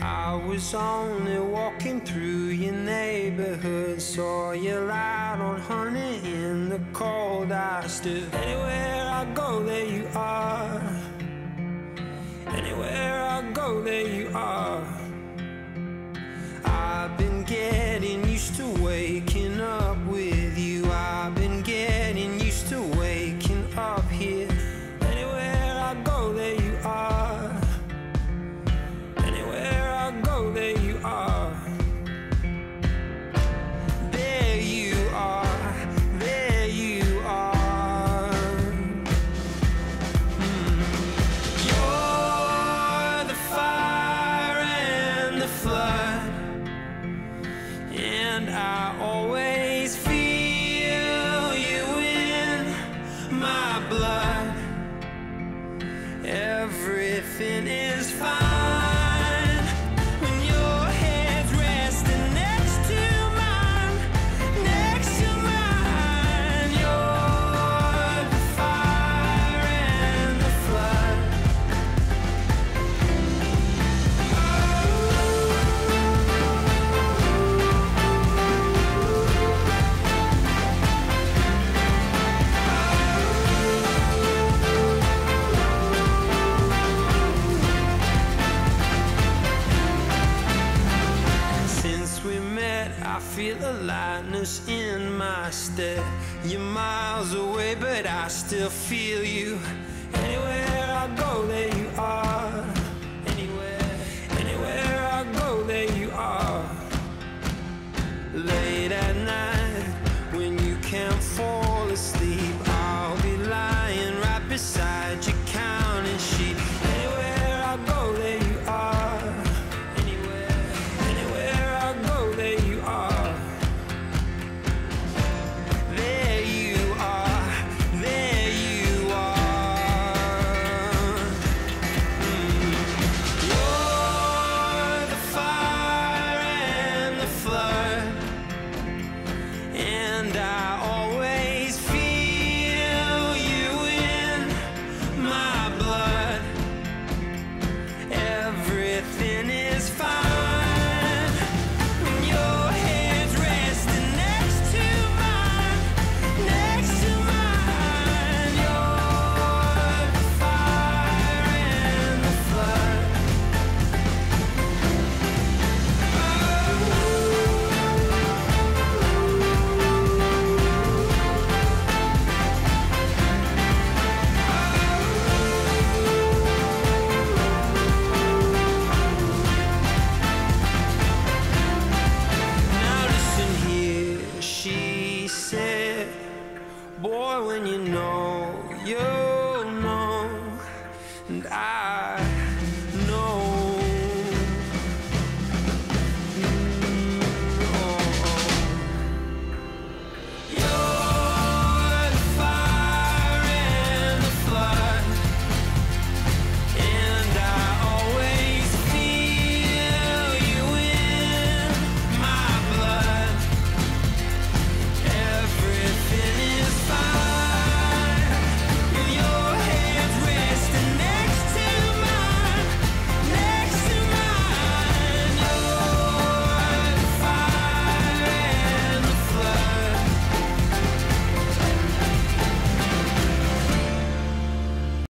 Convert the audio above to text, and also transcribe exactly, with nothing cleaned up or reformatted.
I was only walking through your neighborhood, saw you light on honey in the cold. I stood. Anywhere I go, there you are. Anywhere I go, there you are. I've been getting used to waking up with you. I've been getting used to waking up here. Anywhere I go, there you are. Anywhere I go, there you are. There you are. There you are. Mm. You're the fire and the flood, and I always feel you in my blood. Everything is fine when your head's resting next to mine, next to mine. You're the fire and the flood. Since we met, I feel a lightness in my step. You're miles away, but I still feel you. Anywhere I go, there you are. Anywhere, anywhere I go, there you are. Late at night, when you can't fall asleep, I'll be lying right beside you, counting sheep. Anywhere I go, there you are. Anywhere, anywhere I go, there you are. There you are. There you are. Mm. You're the fire and the flood, and I always feel you in my blood. Everything is fine when your head's resting next to mine, next to mine. You're the fire and the flood. Now listen here, she said, boy, when you know, you know. And I